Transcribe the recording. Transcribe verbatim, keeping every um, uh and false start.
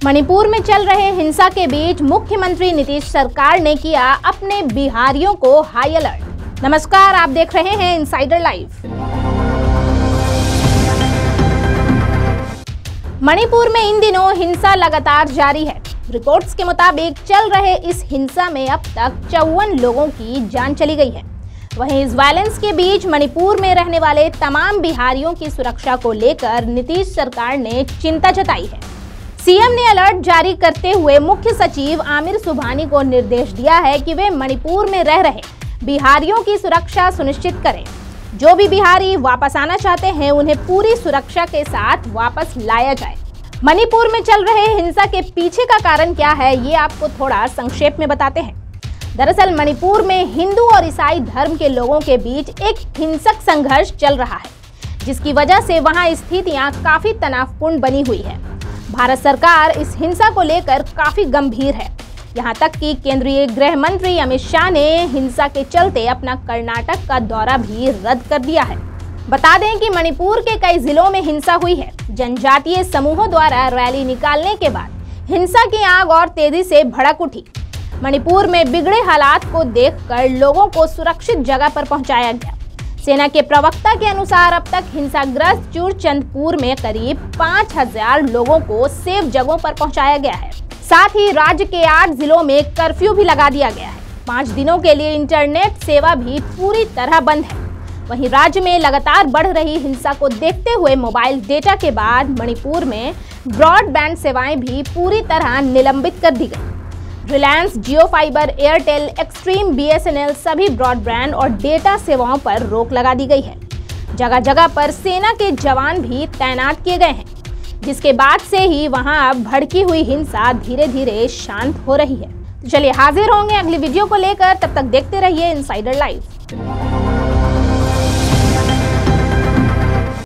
मणिपुर में चल रहे हिंसा के बीच मुख्यमंत्री नीतीश सरकार ने किया अपने बिहारियों को हाई अलर्ट। नमस्कार, आप देख रहे हैं इनसाइडर लाइव। मणिपुर में इन दिनों हिंसा लगातार जारी है। रिपोर्ट्स के मुताबिक चल रहे इस हिंसा में अब तक चौवन लोगों की जान चली गई है। वहीं इस वायलेंस के बीच मणिपुर में रहने वाले तमाम बिहारियों की सुरक्षा को लेकर नीतीश सरकार ने चिंता जताई है। सीएम ने अलर्ट जारी करते हुए मुख्य सचिव आमिर सुबहानी को निर्देश दिया है कि वे मणिपुर में रह रहे बिहारियों की सुरक्षा सुनिश्चित करें। जो भी बिहारी वापस आना चाहते हैं उन्हें पूरी सुरक्षा के साथ वापस लाया जाए। मणिपुर में चल रहे हिंसा के पीछे का कारण क्या है, ये आपको थोड़ा संक्षेप में बताते हैं। दरअसल मणिपुर में हिंदू और ईसाई धर्म के लोगों के बीच एक हिंसक संघर्ष चल रहा है, जिसकी वजह से वहां स्थितियां काफी तनावपूर्ण बनी हुई है। भारत सरकार इस हिंसा को लेकर काफी गंभीर है। यहां तक कि केंद्रीय गृह मंत्री अमित शाह ने हिंसा के चलते अपना कर्नाटक का दौरा भी रद्द कर दिया है। बता दें कि मणिपुर के कई जिलों में हिंसा हुई है। जनजातीय समूहों द्वारा रैली निकालने के बाद हिंसा की आग और तेजी से भड़क उठी। मणिपुर में बिगड़े हालात को देखकर लोगों को सुरक्षित जगह पर पहुंचाया गया। सेना के प्रवक्ता के अनुसार अब तक हिंसाग्रस्त चूरचंदपुर में करीब पाँच हजार लोगों को सेफ जगहों पर पहुंचाया गया है। साथ ही राज्य के आठ जिलों में कर्फ्यू भी लगा दिया गया है। पाँच दिनों के लिए इंटरनेट सेवा भी पूरी तरह बंद है। वहीं राज्य में लगातार बढ़ रही हिंसा को देखते हुए मोबाइल डेटा के बाद मणिपुर में ब्रॉडबैंड सेवाएं भी पूरी तरह निलंबित कर दी गई। Reliance, Jio fibre, Airtel, extreme, BSNL सभी ब्रॉडबैंड और डेटा सेवाओं पर रोक लगा दी गई है। जगह जगह पर सेना के जवान भी तैनात किए गए हैं, जिसके बाद से ही वहां अब भड़की हुई हिंसा धीरे धीरे शांत हो रही है। तो चलिए हाजिर होंगे अगली वीडियो को लेकर, तब तक देखते रहिए इनसाइडर लाइव।